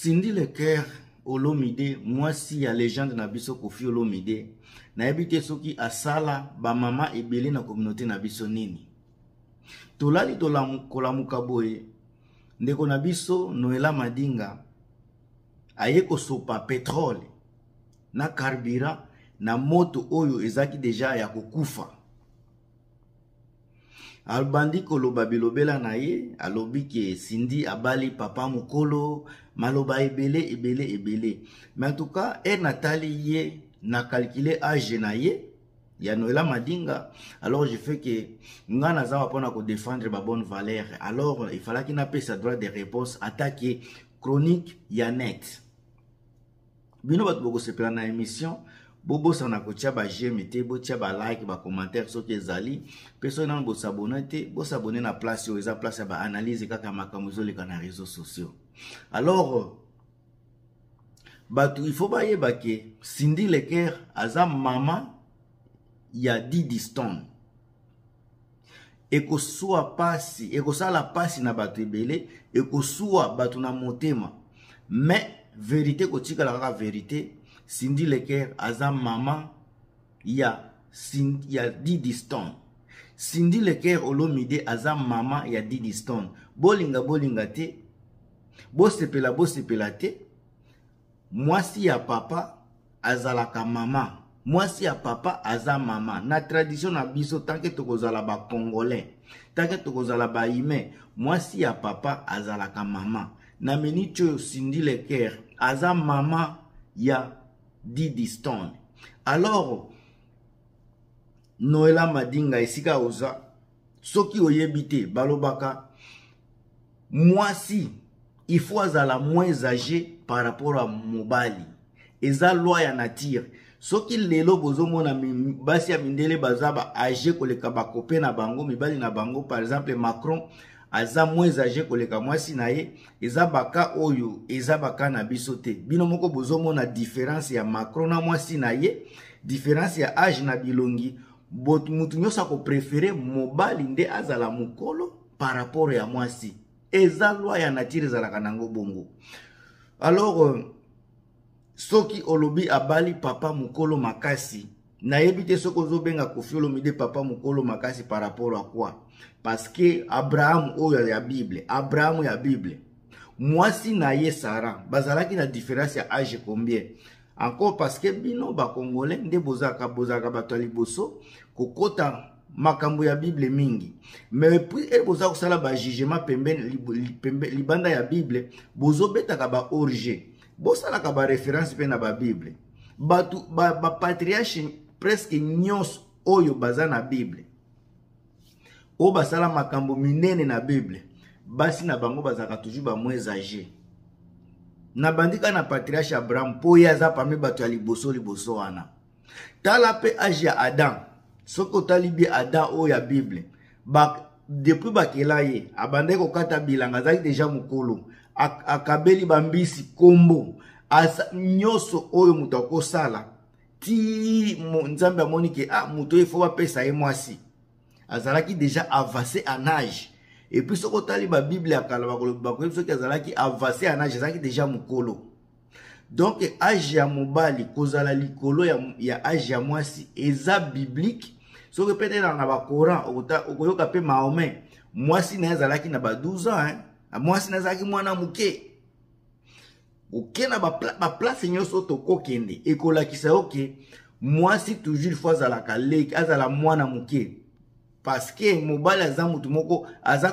Cindy Leclerc Olomide, moi si ya légende na biso Koffi Olomide, na ebite soki asala ba mama ebele na communauté na biso nini. Tolali kolamuka boye, ndeko na biso Noela Madinga aye kosopa pétrole na carburant na moto oyo ezaki deja ya kokufa. Albandi koloba bilobela na ye, alobi ke Cindy abali papa mukolo, maloba ebele. Mais en tout cas, Nathalie ye na calculé âge na ye, ya Noela Madinga, alors je fais que nga naza pona ko défendre ba bonne valeur. Alors il fallait qu'il n'appelle sa droit de réponse attaquer chronique ya net. Bino bat boko sepela na émission. Bobo sana kotia ba j'aime te, bo tia ba like, ba commentaire soki ezali, personne nan bo s'abonner te, bo s'abonner na place yo, eza place ba analyse kaka makambo ezoleka na réseaux sociaux. Alors batu il faut ba yeba ke Cindy Leclerc aza mama ya Diddy Stone. Eko soa pasi, eko sala pasi na batu ebele, eko soa batu na motema. Mais vérité kotika la vérité, Cindy Leclerc aza mama ya Diddy Stone. Cindy Leclerc Olomide aza mama ya Diddy Stone. Bolinga te, bo sepela te. Mwasi ya papa azalaka mama. Mwasi ya papa aza mama. Na tradition na biso tanke tokozala ba congolais, tanke tokozala ba ime, mwasi ya papa azalaka mama. Na menicho Cindy Leclerc aza mama ya Diddy Stone. Alors Noela Madinga esika oza soki oyebite balobaka mwasi il faut azala moins âgé par rapport à mobali. Eza loi ya nature. Soki lelo bozomona basi ya mindele bazaba âgé koleka bakope na bango, mibali na bango, par exemple Macron aza moins âgé koleka mwasi na ye, eza baka oyo, eza baka na biso te. Bino moko bozomona différence ya Macron na mwasi na ye, différence ya âge na bilongi, mutu nyosa ko préférer mobali nde azala mukolo par rapport ya mwasi. Eza loi ya nature ezalaka nango bongo. Alors soki olobi abali papa mukolo makasi, na yebite soko zobenga Koffi Olomide papa mukolo makasi par rapport à quoi? Parce que Abraham oyo ya Bible, Abraham ya Bible, mwasi na ye Sarah, bazalaki na différence ya âge combien? Encore parce que bino ba congolais nde bozaka bato liboso kokota makambo ya Bible mingi. Mais puis boza kosala ba jugement pembeni libanda ya Bible, bozo betaka ba orge. Bosala ka ba référence pe na ba Bible. Batu ba patriarche presque nyos oyo baza na Bible. O basala makambo minene na Bible. Basi na bango bazaka toujours ba moins âgé. Na bandika na patriarche Abraham po yaza parmi batu ya liboso wana. Tala pe âge ya Adam. Soko talibi Adam o ya Bible. Depuis bakela ye, abande ko kata bilanga zaki deja mukolo. Akabeli bambisi kombo. Asa nyoso oyo mutu akosala. Ti nzambe amoni ke mutu ifo bapesa ye mwasi. Azalaki déjà avancé en âge. Et puis soko tali ba Bible akala bakolo soki azalaki avancé en âge, azalaki déjà mukolo. Donc âge ya mobali kozala likolo ya âge ya mwasi eza biblique. Soki peut-être na ba Coran okoyoka pe Mahomet, mwasi na azalaki na ba 12 ans hein. Mwasi na azalaki mwana muke. Oke na ba place nyoso to kokende ekolakisa oke mwasi toujours fois azalaka leki azala mwana muke. Parce que mobali aza mutu moko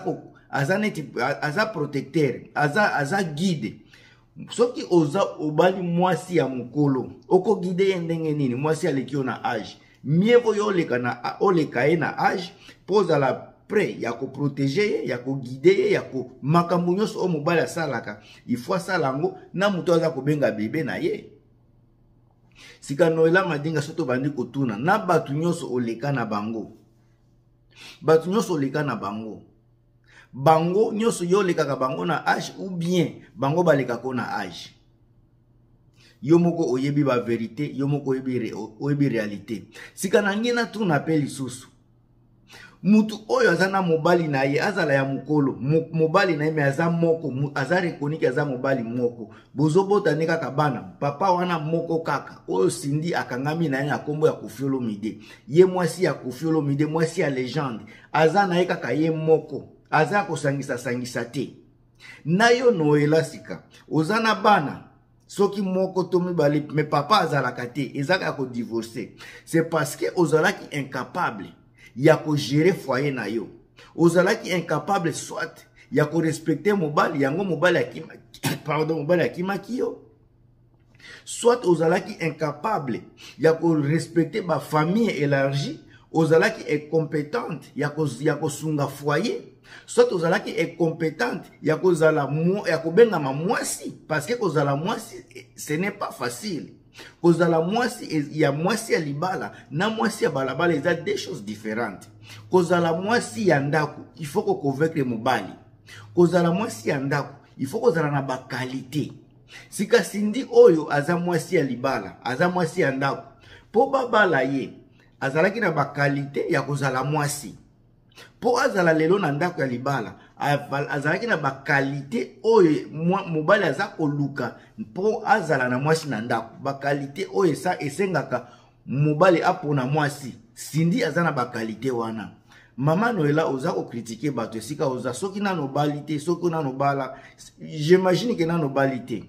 aza protecteur, aza guide. Soki oza obali mwasi ya mukolo, oko guide ye ndenge nini? Mwasi aleki na âge. Mieux vaut oleka ye na âge, pose la prêt ya ko protéger, ya ko guider, ya ko makambo nyonso o mobali asalaka. Il faut salango na mutu aza ko benga bébé na ye. Sika Noela Madinga soto bandi kotuna na batu nyonso oleka na bango. Batu nyonso oleka na bango. Bango nyonso yo lekaka bango na âge ou bien bango baleka ko na âge. Yo moko oyebi ba vérité, yo moko oyebi réalité. Sika na ngina tu na pe lisusu. mutu oyo azana mobali na ye azala ya mukolo mobali na ye me aza moko aza rekoniki aza mobali moko bozobotani kaka bana papa wana moko kaka oyo Cindy akangami na ye na kombo ya Koffi Olomide ye mwasi ya Koffi Olomide mwasi ya legende aza na ye kaka ye moko aza kosangisa te na yo Noela Sika ozana bana soki moko to mibali me papa azalaka te ezaka ko divorcer c'est parce que ozalaki incapable ya ko gérer foyer na yo ozalaki incapable soit ya ko respecter mobali yango mobali akima pardon mobali akimaki yo soit ozalaki incapable ya ko respecter ba famille élargie ozalaki incompétente ya ko sunga foyer soit ozalaki incompétente ya ko zala ya ko benga ma mwasi parce que kozala mwasi ce n'est pas facile kozala mwasi ya mwasi ya libala na mwasi ya balabala eza deux choses différentes kozala mwasi ya ndako il faut ko convaincre mobali kozala mwasi ya ndako il faut kozala na ba qualité sika Cindy oyo aza mwasi ya libala aza mwasi ya ndako po babala ye azalaki na ba qualité ya kozala mwasi po azala lelo na ndako ya libala azalaki na ba qualité oyo mobali aza koluka po azala na mwasi na ndako ba qualité oyo esengaka mobali apona mwasi Cindy aza na ba qualité wana Mama Noela oza ko critiquer bato esika oza soki na nobalite soki na nobala j'imagine que na nobalite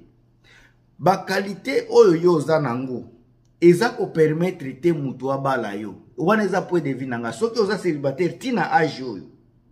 ba qualité oyo yo oza nango eza ko permettre te mutu abala yo wana eza point de vue nanga soki oza célibataire tina age oyo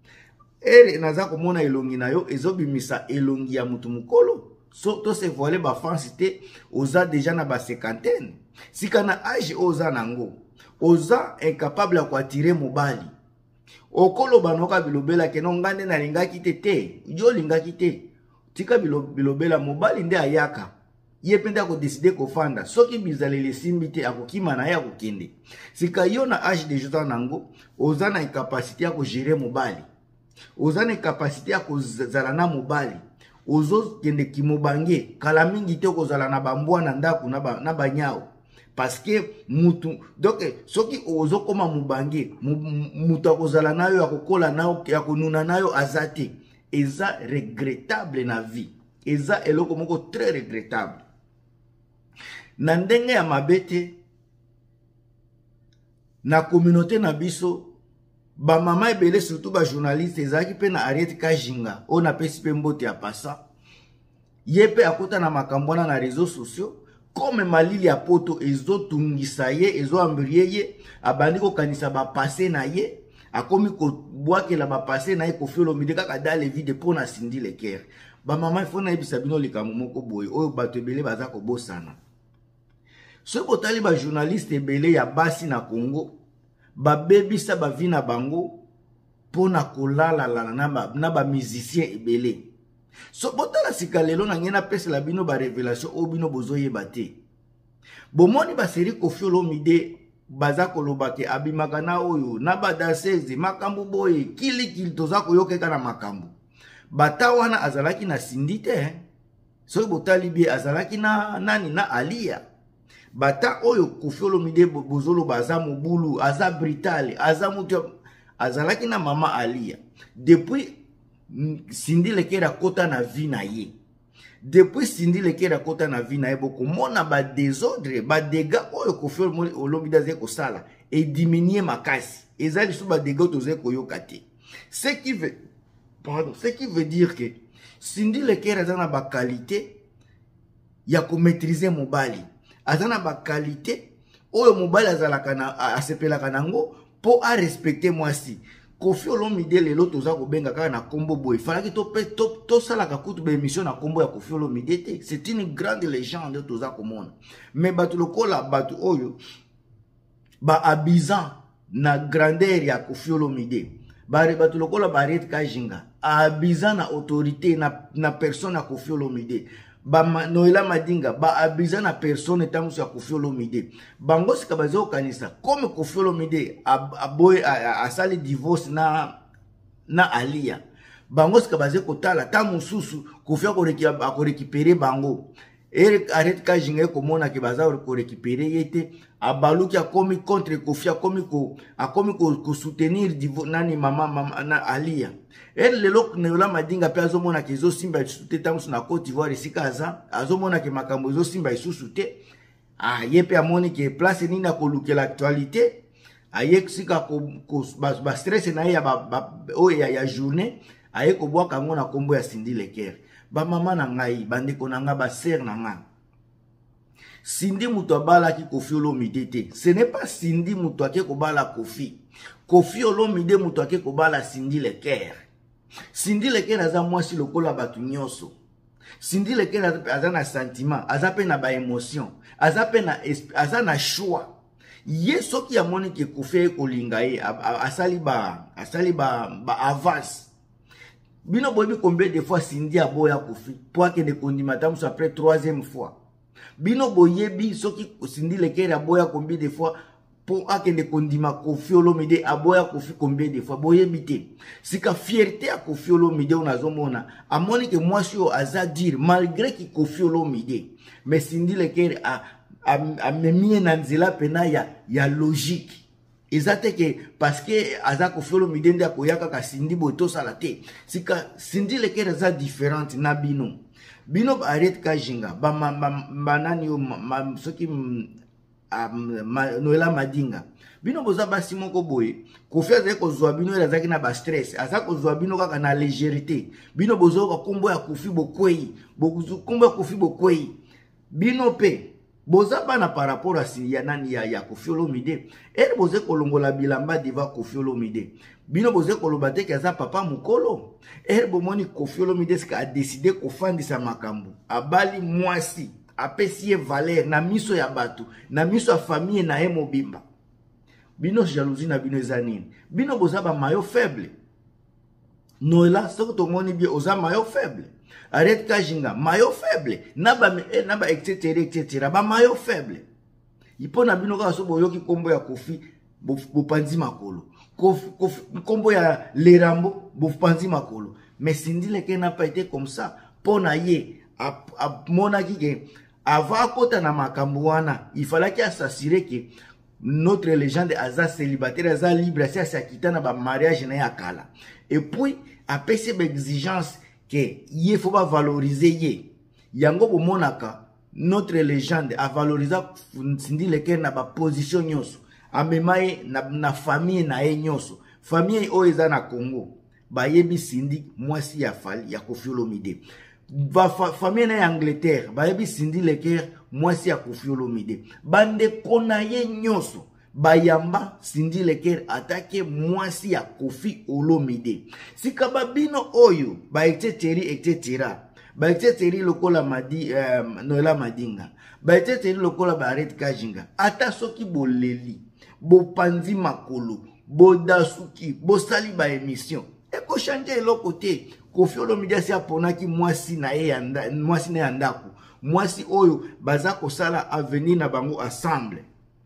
ere naza komona elongi na yo ezobimisa elongi ya mutu mukolo so to se voile ba fansi te oza déjà na ba cinquantaine sika na age oza nango oza incapable ya attirer mobali okolo banoka bilobela keno ngande na lingaki te yo lingaki te tika bilobela mobali nde ayaka ye penda ko décider ko fanda soki bizalele simbi te akokima na ya kokende sika yo na âge de jota nango oza na incapacité ya ko gérer mobali oza na incapacité ya ko zala na mobali ozo kende kimobange kala mingi te ko zala na bambwa na ndaku na banyao parce que mutu donc soki ozo koma mubange mutu akozala nayo ya kokola nayo ya konuna nayo azate eza regrettable na vie eza eloko moko très regrettable na ndenge ya mabete na communauté na biso ba mama ebele surtout ba journaliste ezaki pe na Ariete Kajinga ona pesi pe mbote ya pasa yepe akota na makambwana na réseaux sociaux comme malili ya poto ezotungisa ye ezoambrie ye abandi ko kanisa ba passé na ye akomi ko bwakela ba passé na ye Koffi Olomide kaka dans les vides pona Cindy Leker ba mama ifona ebisa bino likambo moko boye oyo bato ebele baza ko bosana so botali ba journaliste ebele ya basi na Congo ba bebisa ba vi na bango pona kolala na ba musicien ebele so botala sika lelo na ngena pesa la bino ba révélation o bino bozoyeba te bomoni ba série Koffi Olomide baza koloba ke abimaka na oyo na ba danseuse makambo boye kili toza koyokeka na makambo bata wana azalaki na Cindy te so botali bi azalaki na nani na Alia bata oyo Koffi Olomide bozolo baza mobulu aza brutal aza mutu azalaki na mama Alia depuis Cindy Leker kota na vie na ye depuis Cindy Leker kota na vie na ye boko mona ba désordre ba dégâts oyo Koffi Olomide ze ko sala et diminuer makasi ezali sous ba dégâts toze koyoka te ce qui veut dire que Cindy Leker azana ba qualité ya ko maîtriser mobali azana ba qualité oyo mobali azalaka na asepelaka nango po a respecter mwasi Koffi Olomide lelo toza ko benga kaka na kombo boy falaki to salaka kutu ba émission na kombo ya Koffi Olomide te c'est une grande légende toza ko mona mais batu lokola batu oyo ba abizan na grandeur ya Koffi Olomide batu lokola ba Ariete Kajinga abizan na autorité na personne ya Koffi Olomide ba Noela Madinga ba abiza na personne tamusu ya Koffi Olomide bango sika bazo kanisa comme Koffi Olomide aboy asali divorce na Alia bango sika bazo kotala tamususu Koffi ko récupérer bango Eric arrête Kajinga komona ke baza ko récupérer yete abaluki akomi contre Kofi akomi ko soutenir nani mama na Alia. Lelo Noela Madinga pe azomona ke zo simba sute tamusu na Côte d'Ivoire esika azomona ke makambo zo simba isusu te. Yepe amoni ke place nini na kolukela actualité. Sika ko ba stress na ya journée aye ko bwa kango na kombo ya Cindy Leker. Ba mama na ngai bandeko na nga ba sœur na nga. Cindy muto abala ki Koffi Olomide te. Ce n'est pas Cindy muto ake ko bala Koffi. Koffi Olomide muto ake ko bala Cindy Leker. Cindy Leker aza mwasi lokola batu nyonso. Cindy Leker aza na sentiment, aza pe na ba émotion, aza na choix. Ye soki ya moni ke Koffi ko linga ye asali ba avance. Bino boyebi combien de fois Cindy aboya Koffi po akende kondima tamusu après 3e fois. Bino boyebi soki Cindy Leker aboya combien de fois po akende kondima Koffi Olomide aboya Koffi combien de fois boyebi te. Sika fierté a Koffi Olomide onazomona amoni ke mwasi yo aza dire malgré ki Koffi Olomide mais Cindy Leker a memie na nzela pena ya logique. Ezate que parce que aza Koffi Olomide nde akoyaka ka Cindy boto salate. Sika Cindy Leker aza différente na bino. Bino arrête Kajinga ba nani yo soki Noela Madinga. Bino boza basi moko boye. Koffi aza ko zwa bino ezaki na ba stress. Aza ko zwa bino kaka na légèreté. Bino bozo ko kombo ya Koffi bokwei. Bokuzu kombo ya Koffi bokwei. Bino pe boza bana par rapport à ya nani ya Koffi Olomide. Boze kolongola bilamba diva Koffi Olomide. Bino boze koloba te kaza papa mukolo. Bomoni Koffi Olomide a décidé kofandisa makambo. Abali mwasi. Apesi valeur na miso ya batu. Na miso ya famille na ye mobimba. Bino jalousie na bino ezanini. Bino boza ba mayo faible. Noela soko to moni bien oza mayo faible. Arrête Kajinga, maillot faible. Naba etc. Ba maillot faible. Ipo na bino ka so boyoki kombo ya Koffi bopanzi makolo. Kombo ya Lerambo bopanzi makolo. Mais Cindy Leker n'a pas été comme ça. Pona ye mona ki avant kota na makambo wana, il fallait qu'il s'assure que notre légende aza célibataire aza libre si asakita na ba mariage na ya kala. Et puis après ces exigences que il faut pas valoriser ye. Yango bomonaka notre légende a valorisé Cindy Leker na ba position nyonso. Amemaye na famille na ye nyonso. Famille o eza na Congo. Ba yebi Cindy mwasi ya fali ya Koffi Olomide. Famille na Angleterre. Ba yebi Cindy Leker mwasi ya Koffi Olomide. Bande kona ye nyonso. Bayamba Cindy Leker atake mwasi ya Koffi Olomide. Sika babino oyo ba etc. Ba etc. lokola Noela Madinga. Ba etc. lokola ba Arrête Kajinga. Ata soki boleli, bopanzi makolo, bodasuki, bosali ba émission. Eko chanje eloko te. Koffi Olomide si aponaki mwasi na yandako. Mwasi oyo baza kosala avenir na bango ensemble.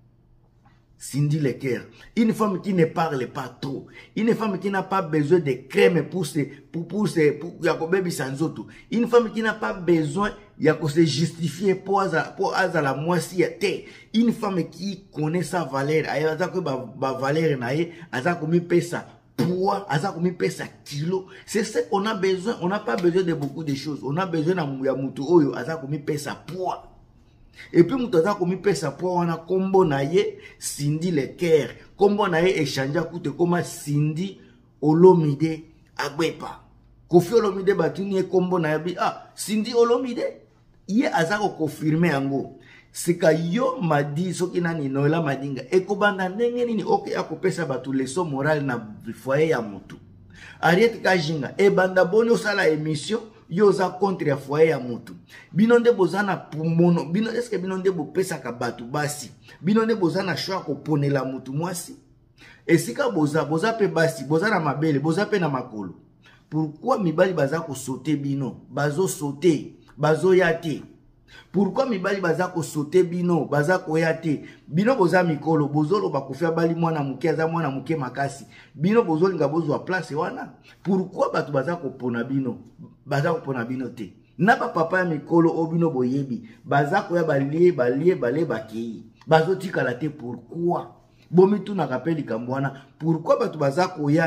Cindy Leker, une femme qui ne parle pas trop, une femme qui n'a pas besoin de crème pour Yakobebi Sanzoto, une femme qui n'a pas besoin de se justifier pour la moitié, une femme qui connaît sa valeur, elle a sa valeur, elle a commis pesa poids, elle a commis pesa kilo. C'est ce qu'on a besoin. On n'a pas besoin de beaucoup de choses. On a besoin de Yamuto Oyo, elle a commis pesa poids. Et puis mutaza komi pesa po wana kombo na ye Cindy Leker, kombo na ye échangea kute koma Cindy Olomide Agbepa. Koffi Olomide batuni kombo na ye Cindy Olomide ye azako confirmer yango. Sika yo madi soki nani Noela Madinga ekobanda ndenge nini oke akopesa batu leçon morale na foyer ya mutu. Arrête Kajinga banda boni osala émission yoza contre ya foyer ya mutu. Bino nde bozana pumono. Bino eske bino nde bopesa ka batu basi. Bino nde bozana choix ko ponela mutu mwasi. Esika boza pe basi, boza na mabele, boza pe na makolo. Pourquoi mibali baza ko sauter bino? Bazo sauter, bazo yate. Pourquoi mibali baza ko sauter bino? Baza ko yate. Bino boza mikolo, bozolo bakofia bali mwana muke aza mwana muke makasi. Bino bozoli nga bozwa place wana. Pourquoi batu baza ko pona bino? Baza ko pona bino te. na ba papa ya mikolo obino boyebi bazako ya balie bakei bazotikala te. Pourquoi bomitu na kapeli kambwana? Pourquoi batu bazako ya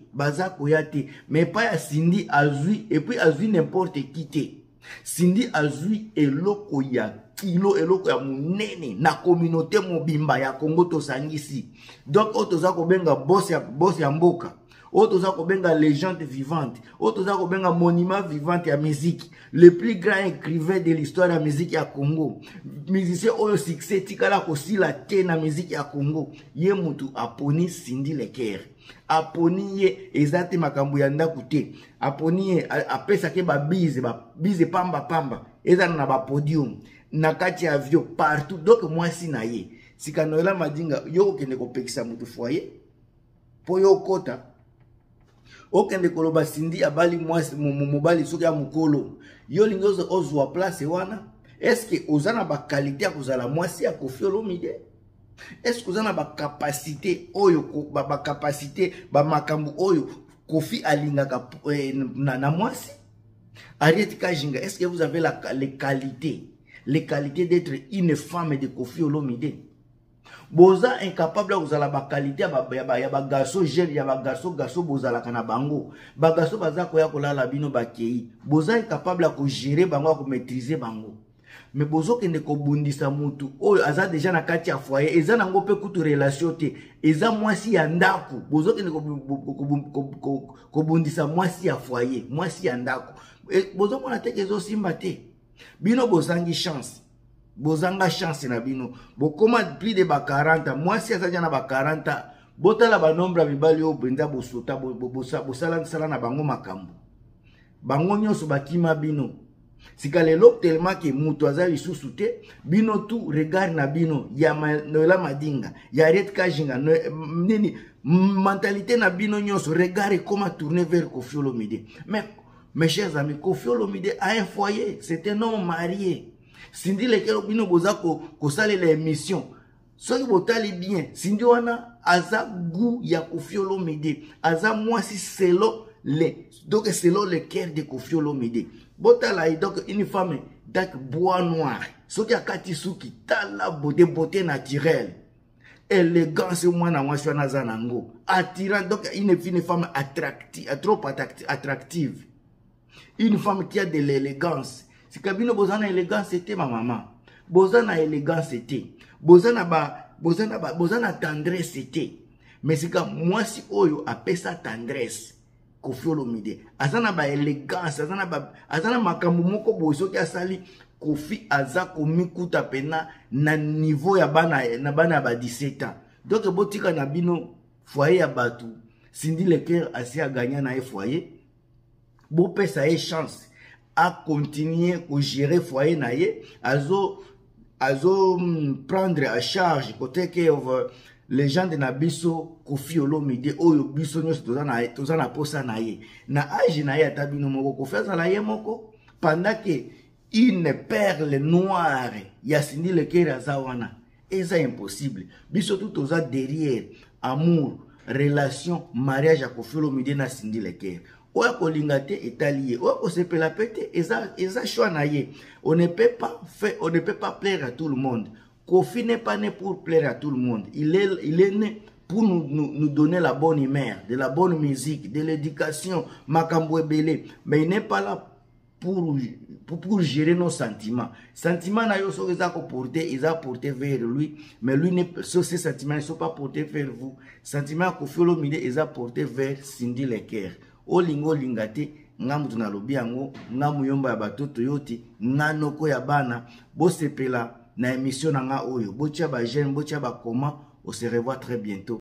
te mais pas ya Cindy azui et puis azui n'importe qui te. Cindy azui eloko ya kilo, eloko ya munene na communauté mobimba ya Congo tosangisi. Donc otoza ko benga boss ya mboka, otoza ko benga légende vivante, otoza ko benga monument vivante ya musique, le plus grand écrivain de l'histoire de la musique ya Congo, musicien oyo succès tikala ko sila te na musique ya Congo. Ye mutu aponi Cindy Leker, aponi ye ezate makambo ya ndaku te, aponi ye apesa ke ba bize pamba ezana na ba podium na kati ya avion partout. Donc moi si na ye sika Noela Madinga yo kende ko pekisa mutu foyer po yo kota okende koloba Cindy abali mwasi mobali soki ya mukolo yo lingozo ozwa place wana. Est-ce que ozana ba qualité ya kozala mwasi ya Koffi Olomide? Est-ce que ozana ba capacité oyo ba capacité ba makambu oyo Koffi alingaka na mwasi? Ariete Kajinga, est-ce que vous avez les qualités d'être une femme de Koffi Olomide? Boza incapable de la ba qualité ya ba garçon jeune ya ba garçon bozala kana bango ba garçon baza ko ya kolala bino bakei. Boza incapable de gérer bango ko maîtriser bango. Mais bozo kende ko bundisa mutu oyo aza déjà na kati ya foyer eza nango pe kutu relation te eza mwasi ya ndaku. Bozo kende ko bundisa mwasi ya foyer, mwasi ya ndaku. Bozo mona te kezo simba te. Bino bozangi chance. Bozanga chance na bino. Bokoma plus de ba 40. Mwasi aza na ba 40. Botala ba nombre mibali o benda bosota bosala na bango makambo. Bango nyonso bakima bino. Sika lelo tellement que mutu aza lisusu te, bino tout regard na bino ya Noela Madinga, ya Ariete Kajinga, nini mentalité na bino nyonso regard comment tourner vers Koffi Olomide. Mais mes chers amis, Koffi Olomide a un foyer, c'est un homme marié. Cindy Leker bino boza ko sale l'émission. Soki botali bien, Cindy wana aza goût ya Koffi Olomide, aza mwasi selon le cœur de Koffi Olomide. Botala donc une femme dak bois noir. Soki akati suki tala beauté naturelle. Élégance mwana mwasi wana zanango. Attirant donc une femme attractive, trop attractive. Une femme qui a de l'élégance. Si kabino bozana élégance c'était ma maman. Bozana élégance c'était. Bozana tendresse c'était. Mais si ka mwasi oyo apesa tendresse. Koffi Olomide azana ba élégance, azana makambo moko boso ki asali Koffi aza komikuta pena na niveau ya bana ba 17 ans. Donc botika na bino foyer ya batu Cindy Leker asi a gagné na foyer. Bo pesa e chance à continuer à gérer foyer na ye, azo prendre à charge côté que les gens de Nabiso Koffi Olomide oyo biso nyos toza na posa na ye na âge na ye atabino moko ko faire na ye moko pendant que une perle noire ya Cindy Leker azawana eza impossible. Biso tout toza derrière amour, relation, mariage à Koffi Olomide na Cindy Leker. Oya kolingate etalié, oya kosepela pete eza choix na ye. On ne peut pas plaire à tout le monde. Koffi n'est pas né pour plaire à tout le monde. Il est né pour nous donner la bonne humeur, de la bonne musique, de l'éducation, makambo ebele. Mais il n'est pas là pour gérer nos sentiments. Sentiments na yo so ils ont porté vers lui, mais lui ces sentiments ne sont pas portés vers vous. Sentiments Koffi Olomide ils ont porté vers Cindy Leker. Olingo lingate ngamu tunalobi yango ngamu yomba ya batoto yote nganoko ya bana bosepela na émission nanga oyo botia ba jeune botia ba comment on se revoit très bientôt.